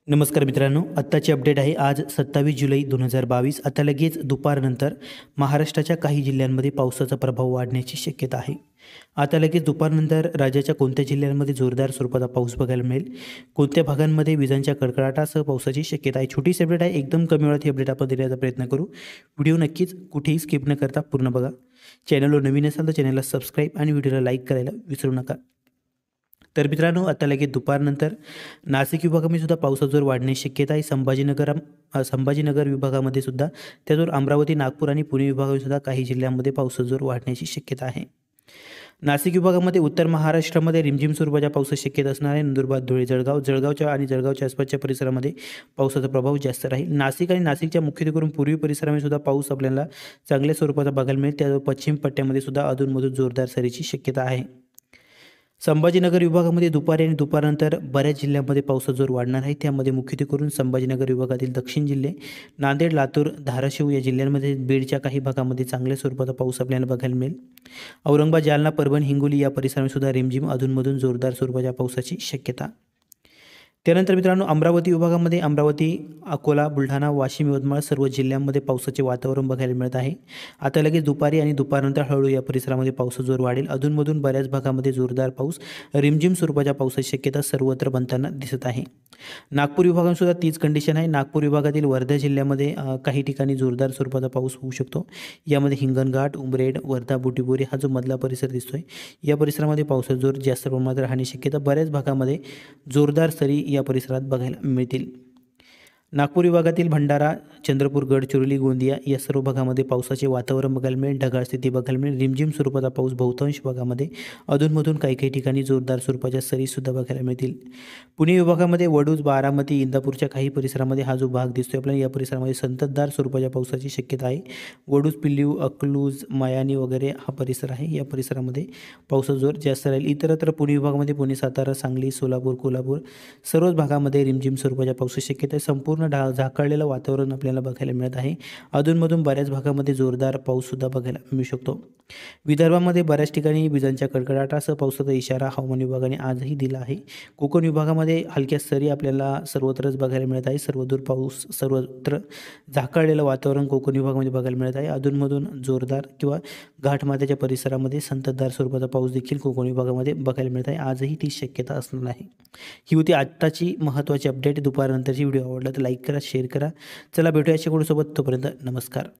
नमस्कार मित्रांनो, आत्ताची अपडेट आहे आज 27 जुलै 2022. आता लगेच दुपारनंतर महाराष्ट्राच्या काही जिल्ह्यांमध्ये पावसाचा प्रभाव वाढण्याची शक्यता आहे. आता लगेच दुपारनंतर राज्याच्या कोणत्या जिल्ह्यांमध्ये जोरदार स्वरूपाचा पाऊस बघायला मिळेल, कोणत्या भागांमध्ये विजांच्या कडकडाटासह पावसाची शक्यता आहे. छोटीशी अपडेट आहे, एकदम कमी वेळात ही अपडेट आपण देण्याचा प्रयत्न करू. व्हिडिओ नक्कीच कुठेही स्किप न करता पूर्ण बघा. चॅनलवर नवीन असाल तर चॅनलला सबस्क्राईब आणि व्हिडिओला लाईक करायला विसरू नका. तर मित्रांनो, आता लगेच दुपारनंतर नाशिक विभागामध्ये सुद्धा पावसाचा जोर वाढण्याची शक्यता आहे. संभाजीनगर विभागामध्ये सुद्धा, त्याचबरोबर अमरावती, नागपूर आणि पुणे विभागामध्ये सुद्धा काही जिल्ह्यांमध्ये पावसाचा जोर वाढण्याची शक्यता आहे. नाशिक विभागामध्ये उत्तर महाराष्ट्रामध्ये रिमझिम स्वरूपाच्या पावसाची शक्यता असणार आहे. नंदुरबार, धुळे, जळगावच्या आसपासच्या परिसरामध्ये पावसाचा प्रभाव जास्त राहील. नाशिक आणि नाशिकच्या मुख्यत्वेकरून पूर्वी परिसरामध्ये सुद्धा पाऊस आपल्याला चांगल्या स्वरूपाचा बघायला मिळेल. त्याचबरोबर पश्चिम पट्ट्यामध्ये सुद्धा अधूनमधून जोरदार सरीची शक्यता आहे. संभाजीनगर विभागामध्ये दुपारी आणि दुपारनंतर बऱ्याच जिल्ह्यांमध्ये पावसाचा जोर वाढणार आहे. त्यामध्ये मुख्यत्वेकरून संभाजीनगर विभागातील दक्षिण जिल्हे, नांदेड, लातूर, धाराशिव या जिल्ह्यांमध्ये, बीडच्या काही भागामध्ये चांगल्या स्वरूपाचा पाऊस आपल्याला बघायला मिळेल. औरंगाबाद, जालना, परभणी, हिंगोली या परिसरामध्ये सुद्धा रिमझिम अधूनमधून जोरदार स्वरूपाच्या पावसाची शक्यता. त्यानंतर मित्रांनो, अमरावती विभागामध्ये अमरावती, अकोला, बुलढाणा, वाशिम, यवतमाळ सर्व जिल्ह्यांमध्ये पावसाचे वातावरण बघायला मिळत आहे. आता लगेच दुपारी आणि दुपारनंतर हळूहळू या परिसरामध्ये पावसाचा जोर वाढेल. अधूनमधून बऱ्याच भागामध्ये जोरदार पाऊस, रिमझिम स्वरूपाच्या पावसाची शक्यता सर्वत्र बनताना दिसत आहे. नागपूर विभागात सुद्धा तीच कंडिशन आहे. नागपूर विभागातील वर्धा जिल्ह्यामध्ये काही ठिकाणी जोरदार स्वरूपाचा पाऊस होऊ शकतो. यामध्ये हिंगणघाट, उमरेड, वर्धा, बुटीबोरी हा जो मधला परिसर दिसतोय, या परिसरामध्ये पावसाचा जोर जास्त प्रमाणात राहण्याची शक्यता. बऱ्याच भागामध्ये जोरदार सरी या परिसरात बघायला मिळतील. नागपूर विभागातील भंडारा, चंद्रपूर, गडचिरोली, गोंदिया या सर्व भागामध्ये पावसाचे वातावरण बघायला मिळेल. ढगाळ स्थिती बघायला मिळेल. रिमझिम स्वरूपाचा पाऊस बहुतांश भागामध्ये, अधूनमधून काही ठिकाणी जोरदार स्वरूपाच्या सरीसुद्धा बघायला मिळतील. पुणे विभागामध्ये वडूज, बारामती, इंदापूरच्या काही परिसरामध्ये हा जो भाग दिसतोय आपल्याला, या परिसरामध्ये संततधार स्वरूपाच्या पावसाची शक्यता आहे. वडूज, पिल्लू, अकलूज, मायानी वगैरे हा परिसर आहे. या परिसरामध्ये पावसाचा जोर जास्त राहील. इतरत्र पुणे विभागामध्ये पुणे, सातारा, सांगली, सोलापूर, कोल्हापूर सर्वच भागामध्ये रिमझिम स्वरूपाच्या पावसाची शक्यता आहे. संपूर्ण झाकळलेलं वातावरण आपल्याला बघायला मिळत आहे. अधूनमधून बऱ्याच भागामध्ये जोरदार पाऊससुद्धा बघायला मिळू शकतो. विदर्भामध्ये बऱ्याच ठिकाणी विजांच्या कडकडाटासह पावसाचा इशारा हवामान विभागाने आजही दिला आहे. कोकण विभागामध्ये हलक्या सरी आपल्याला सर्वत्रच बघायला मिळत आहे. सर्वत्र झाकळलेलं वातावरण कोकण विभागामध्ये बघायला मिळत आहे. अधूनमधून जोरदार किंवा घाटमाथ्याच्या परिसरामध्ये संततधार स्वरूपाचा पाऊस देखील कोकण विभागामध्ये बघायला मिळत आहे. आजही ती शक्यता असणार आहे. ही होती आत्ताची महत्त्वाची अपडेट. दुपारनंतरची व्हिडिओ आवडला तर लाईक करा, शेअर करा. चला भेटूया अशा कोणासोबत. तोपर्यंत नमस्कार.